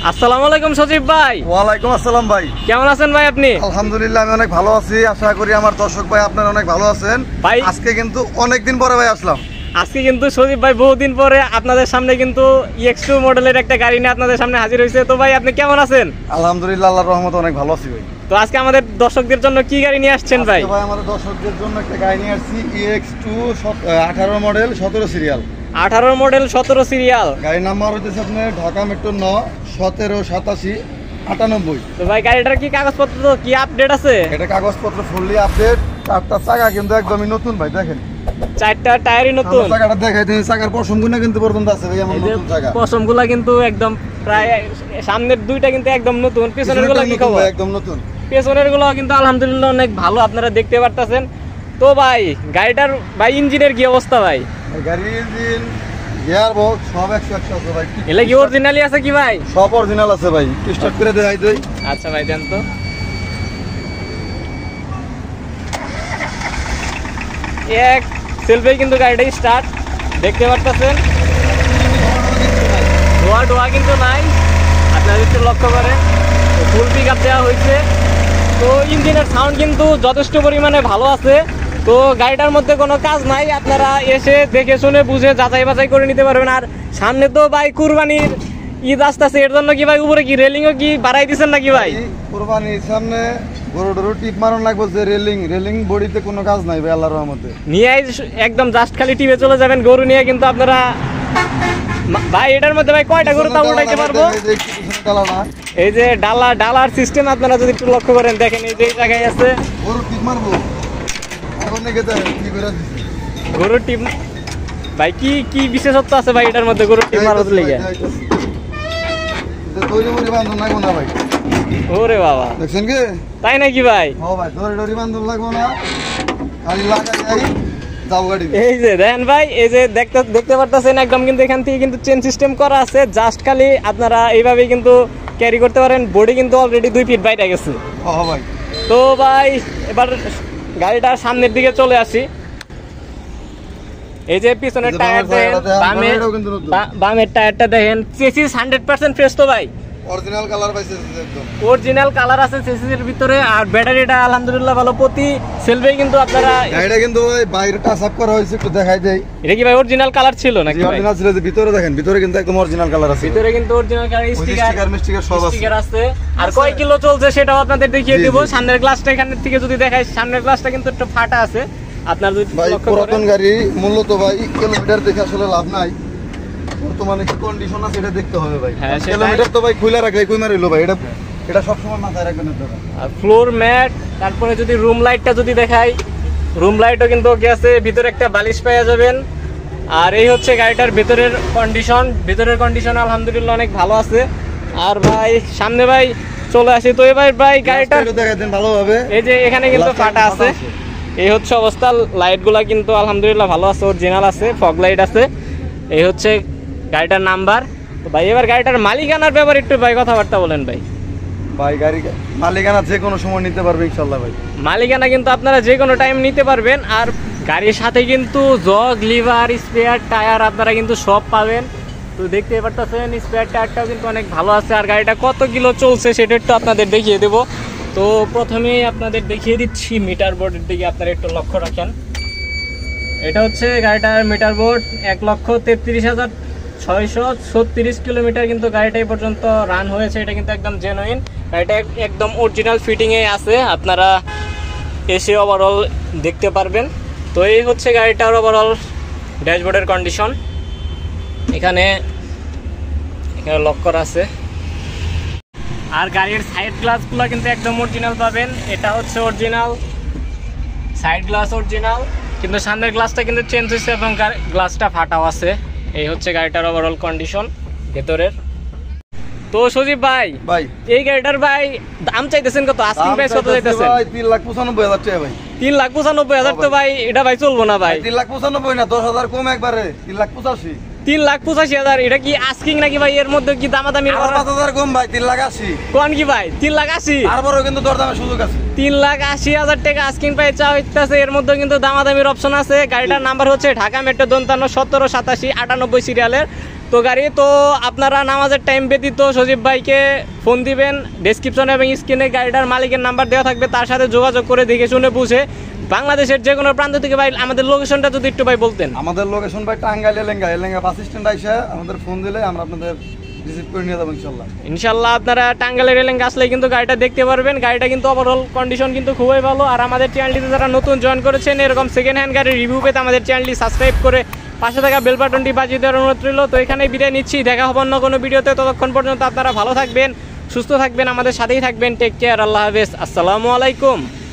আসসালামু আলাইকুম সজীব ভাই। ওয়ালাইকুম আসসালাম ভাই। কেমন আছেন ভাই আপনি? আলহামদুলিল্লাহ আমি অনেক ভালো আছি, আশা করি আমার দর্শক ভাই আপনারা অনেক ভালো আছেন ভাই। আজকে কিন্তু অনেকদিন পরে ভাই আসলাম। আজকে কিন্তু সজীব ভাই বহুদিন পরে আপনাদের সামনে কিন্তু EX2 মডেলের একটা গাড়ি নিয়ে আপনাদের সামনে হাজির হয়েছে। তো ভাই আপনি কেমন আছেন? আলহামদুলিল্লাহ আল্লাহর রহমতে অনেক ভালো আছি ভাই। তো আজকে আমাদের দর্শকদের জন্য কি গাড়ি নিয়ে আসছেন ভাই? ভাই আমাদের দর্শকদের জন্য একটা গাড়ি নিয়ে আসছি EX2 18 model 17 serial. 18 model 17 serial. গাড়ির নাম্বার হচ্ছে আপনার ঢাকা মেট্রো 9 17 87 98। তো ভাই গাড়িটার কি কাগজপত্র কি আপডেট আছে? এটা কাগজপত্র ফুললি আপডেট, চারটা চাকা কিন্তু একদমই নতুন ভাই, দেখেন চারটা টায়ারই নতুন। চাকাটা দেখাই দিন, চাকার পশমগুলো কিন্তু পর্যন্ত আছে ভাই, এমন নতুন চাকা। পশমগুলা কিন্তু একদম প্রায় সামনের দুইটা কিন্তু একদম নতুন, পিছনের গুলো কি খবর? একদম নতুন। পেছনের গুলো কিন্তু আলহামদুলিল্লাহ অনেক ভালো, আপনারা দেখতে পারতেছেন। তো ভাই গাড়িটার ভাই ইঞ্জিনের কি অবস্থা ভাই? গাড়ির ইঞ্জিন গিয়ার বক্স সব 100 আছে ভাই। এলা কি অরিজিনালি আছে কি ভাই? সব অরিজিনাল আছে ভাই, স্টার্ট করে দেখাই দেই। আচ্ছা ভাই দেন তো। এক সেলফে কিন্তু গাড়িটা স্টার্ট, দেখতে পারতেছেন। ধোয়া কিন্তু নাই, আপনারা একটু লক্ষ্য করেন। ফুল পিক আপ দেওয়া হয়েছে। তো ইঞ্জিনের সাউন্ড কিন্তু যথেষ্ট পরিমাণে ভালো আছে। তো গাড়িটার মধ্যে কোনো কাজ নাই, আপনারা এসে দেখে শুনে বুঝে যাচাই বাছাই করে নিতে পারবেন। আর সামনে তো ভাই কুরবানির ঈদ আসতেছে, এর জন্য কি ভাই উপরে কি রেলিংও কি বাড়াই দিচ্ছেন নাকি ভাই? কুরবানির সামনে গরু টিপ মারন লাগবে, যে রেলিং বডিতে কোনো কাজ নাই ভাই আল্লাহর রহমতে। নিয়ে একদম জাস্ট খালি টিপে চলে যাবেন গরু নিয়ে, কিন্তু আপনারা ভাই এটার মধ্যে ভাই কয়টা গরু তা উঠাইতে পারবো? এই যে ডালার সিস্টেম আপনারা যদি একটু লক্ষ্য করেন, দেখেন এই যে এই জায়গায় আছে গরু টিপ মারবো। গরুর টিপ ভাই কি বিশেষত্ব আছে ভাই এটার মধ্যে গরুর টিপ মারার লেগে? ওরে বাবা, দেখছেন কি? তাই নাকি ভাই? ও ভাই দড়ি বান্ধব লাগবো না, খালি লাগাই যাই যাও গাড়ি। এই যে দেখেন ভাই, এই যে দেখতে পারতেছেন একদম কিন্তু এখান থেকে কিন্তু চেন সিস্টেম করা আছে, জাস্ট খালি আপনারা এইভাবেই কিন্তু ক্যারি করতে পারেন। বডি কিন্তু অলরেডি 2 ফিট বাইরে গেছে। ও ভাই। তো ভাই এবার গাড়িটার সামনের দিকে চলে আসি। এই যে পিছনের টায়ার দেখেন, বামের টায়ারটা দেখেন, চেসিস 100% ফ্রেশ তো ভাই, অরিজিনাল কালার পাইছে একদম। অরিজিনাল কালার আছে চেসিসের ভিতরে। আর ব্যাটারিটা আলহামদুলিল্লাহ ভালো, প্রতি সেলফে কিন্তু আপনারা গাড়িটা কিন্তু ভাই বাইরে টাচ আপ করা হয়েছে, একটু দেখাই দেই। এটা কি ভাই অরিজিনাল কালার ছিল নাকি? অরিজিনাল ছিল, যে ভিতরে দেখেন, ভিতরে কিন্তু একদম অরিজিনাল কালার আছে। ভিতরে কিন্তু অরিজিনাল কালার, স্টিকার সব আছে। স্টিকার আছে। আর কয় কিলো চলছে সেটাও আপনাদের দেখিয়ে দেব। সামনের গ্লাসটা এখান থেকে যদি দেখাই, সামনের গ্লাসটা কিন্তু একটু ফাটা আছে, আপনারা যদি লক্ষ্য করেন। পুরাতন গাড়ি মূলত ভাই কিলোমিটার দেখে আসলে লাভ নাই, বর্তমানে কি কন্ডিশন আছে এটা দেখতে হবে ভাই। কিলোমিটার তো ভাই খুলে রাখলে কই মারিলো ভাই, এটা সব সময় মাথায় রাখবেন আপনারা। আর ফ্লোর ম্যাট, তারপরে যদি রুম লাইটটা যদি দেখাই, রুম লাইটও কিন্তু ওকে আছে, ভিতরে একটা বালিশ পেয়ে যাবেন। আর এই হচ্ছে গাড়িটার ভেতরের কন্ডিশন। ভেতরের কন্ডিশন আলহামদুলিল্লাহ অনেক ভালো আছে। আর ভাই সামনে ভাই চলে আসি। তো এবার ভাই গাড়িটা দেখাই দেন ভালোভাবে। এই যে এখানে কিন্তু ফাটা আছে, এই হচ্ছে অবস্থা। লাইটগুলা কিন্তু আলহামদুলিল্লাহ ভালো আছে, অরিজিনাল আছে, ফগ লাইট আছে। এই হচ্ছে গাড়িটার নাম্বার। তো ভাই এবার গাড়িটার মালিকানার ব্যাপারে একটু ভাই কথাবার্তা বলেন ভাই। ভাই গাড়ি মালিকানা যে কোনো সময় নিতে পারবে ইনশাআল্লাহ ভাই। মালিকানা কিন্তু আপনারা যে কোনো টাইম নিতে পারবেন। আর গাড়ির সাথে কিন্তু জগ, লিভার, স্পেয়ার টায়ার আপনারা কিন্তু সব পাবেন। তো দেখতে পারতেছেন স্পেয়ার টায়ারটাও কিন্তু অনেক ভালো আছে। আর গাড়িটা কত কিলো চলছে সেটা একটু আপনাদের দেখিয়ে দেবো। তো প্রথমেই আপনাদের দেখিয়ে দিচ্ছি মিটার বোর্ডের দিকে, আপনারা একটু লক্ষ্য রাখেন। এটা হচ্ছে গাড়িটার মিটার বোর্ড, 1,33,636 কিলোমিটার কিন্তু গাড়িটা এই পর্যন্ত রান হয়েছে। এটা কিন্তু একদম জেনুইন, গাড়িটা একদম অরিজিনাল ফিটিংয়ে আছে, আপনারা এসে ওভারঅল দেখতে পারবেন। তো এই হচ্ছে গাড়িটার ওভারঅল ড্যাশবোর্ডের কন্ডিশন। এখানে লক করা আছে। আর গাড়ির সাইড গ্লাসগুলো কিন্তু একদম অরিজিনাল পাবেন। এটা হচ্ছে অরিজিনাল সাইড গ্লাস, অরিজিনাল, কিন্তু সামনের গ্লাসটা কিন্তু চেঞ্জ হয়েছে এবং গ্লাসটা ফাটাও আছে। এই হচ্ছে গাড়িটার ওভারঅল কন্ডিশন ভেতরের। তো সজীব ভাই এই গাড়িটার ভাই দাম চাইতেছেন কত? আস্কিং প্রাইস কত চাইতেছেন? ভাই 3,95,000 টাকা ভাই। 3,95,000 তো ভাই এটা ভাই চলবো না ভাই। 3,95,000 না, 10,000 কম একবারে, 3,85,000। 3,85,000 এটা কি আস্কিং নাকি ভাই? এর মধ্যে কি দামাদামি? 5,000 কম ভাই, 3,80,000। কোন কি ভাই 3,80,000? তারপরেও কিন্তু দরদামের সুযোগ আছে। 3,80,000 টাকা আস্কিং প্রাইস চা হইতেছে, এর মধ্যে কিন্তু দামাদামির অপশন আছে। গাড়িটার নাম্বার হচ্ছে ঢাকা মেট্রো 55 17 87 98 সিরিয়ালের। তো গাড়ি তো আপনারা নামাজের টাইম ব্যতীত সজীব ভাইকে ফোন দিবেন, ডেসক্রিপশনে এবং স্ক্রিনে গাড়িটার মালিকের নাম্বার দেওয়া থাকবে, তার সাথে যোগাযোগ করে দেখে শুনে বুঝে বাংলাদেশের যে কোনো প্রান্ত থেকে ভাই আমাদের লোকেশনটা যদি একটু ভাই বলতেন। আমাদের লোকেশন ভাই টাঙ্গাইল এলেঙ্গা বাস স্ট্যান্ড আইসা আমাদের ফোন দিলে আমরা আপনাদের রিসিভ করে নিয়ে যাবো ইনশাল্লাহ। আপনারা টাঙ্গাইলের এলেঙ্গা আসলে কিন্তু গাড়িটা দেখতে পারবেন। গাড়িটা কিন্তু ওভারঅল কন্ডিশন কিন্তু খুবই ভালো। আর আমাদের চ্যানেলটিতে যারা নতুন জয়েন করেছেন এরকম সেকেন্ড হ্যান্ড গাড়ির রিভিউ পেতে আমাদের চ্যানেলটি সাবস্ক্রাইব করে পাশে থাকা বেল বাটনটি বাজিয়ে দেওয়ার অনুরোধ রইল। তো এখানে বিদায় নিচ্ছি, দেখা হবে অন্য কোনো ভিডিওতে। ততক্ষণ পর্যন্ত আপনারা ভালো থাকবেন, সুস্থ থাকবেন, আমাদের সাথেই থাকবেন। টেক কেয়ার, আল্লাহ হাফেজ, আসসালামু আলাইকুম।